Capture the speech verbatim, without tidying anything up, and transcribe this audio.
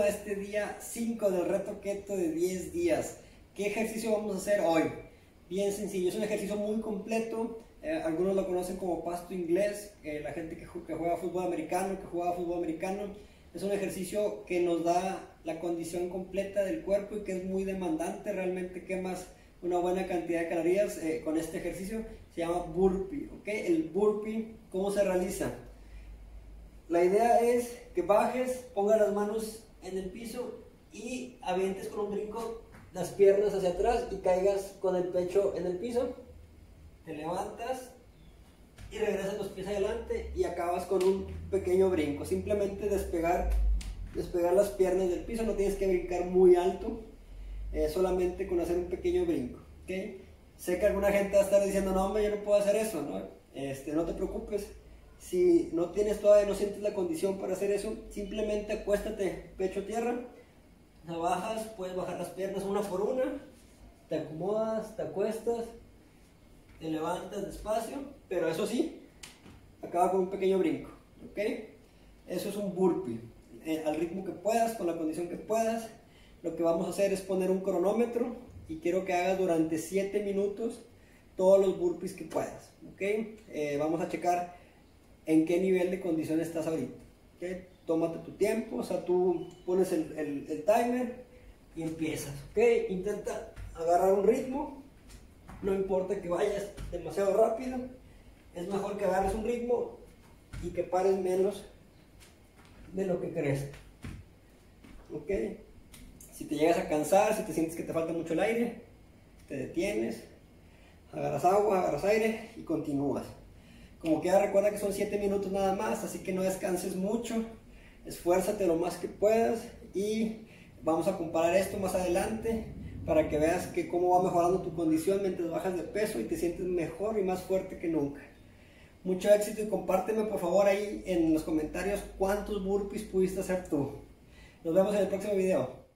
a este día cinco del reto keto de diez días. ¿Qué ejercicio vamos a hacer hoy? Bien sencillo, es un ejercicio muy completo. Eh, algunos lo conocen como pasto inglés. Eh, la gente que, que juega fútbol americano, que juega fútbol americano, es un ejercicio que nos da la condición completa del cuerpo y que es muy demandante. Realmente quemas una buena cantidad de calorías eh, con este ejercicio. Se llama burpee, ¿ok? El burpee, ¿cómo se realiza? La idea es que bajes, pongas las manos en el piso y avientes con un brinco las piernas hacia atrás y caigas con el pecho en el piso. Te levantas y regresas los pies adelante y acabas con un pequeño brinco. Simplemente despegar, despegar las piernas del piso, no tienes que brincar muy alto, eh, solamente con hacer un pequeño brinco, ¿okay? Sé que alguna gente va a estar diciendo, no hombre, yo no puedo hacer eso, ¿no? Este, no te preocupes. Si no tienes todavía, no sientes la condición para hacer eso, simplemente acuéstate pecho a tierra, la bajas, puedes bajar las piernas una por una, te acomodas, te acuestas, te levantas despacio, pero eso sí, acaba con un pequeño brinco, ¿ok? Eso es un burpee, eh, al ritmo que puedas, con la condición que puedas. Lo que vamos a hacer es poner un cronómetro y quiero que hagas durante siete minutos todos los burpees que puedas, ¿ok? Eh, vamos a checar en qué nivel de condición estás ahorita, ¿okay? Tómate tu tiempo, o sea, tú pones el, el, el timer y empiezas, ¿ok? Intenta agarrar un ritmo, no importa que vayas demasiado rápido, es mejor que agarres un ritmo y que pares menos de lo que crees, ¿ok? Si te llegas a cansar, si te sientes que te falta mucho el aire, te detienes, agarras agua, agarras aire y continúas. Como quiera, recuerda que son siete minutos nada más, así que no descanses mucho, esfuérzate lo más que puedas y vamos a comparar esto más adelante para que veas que cómo va mejorando tu condición mientras bajas de peso y te sientes mejor y más fuerte que nunca. Mucho éxito y compárteme por favor ahí en los comentarios cuántos burpees pudiste hacer tú. Nos vemos en el próximo video.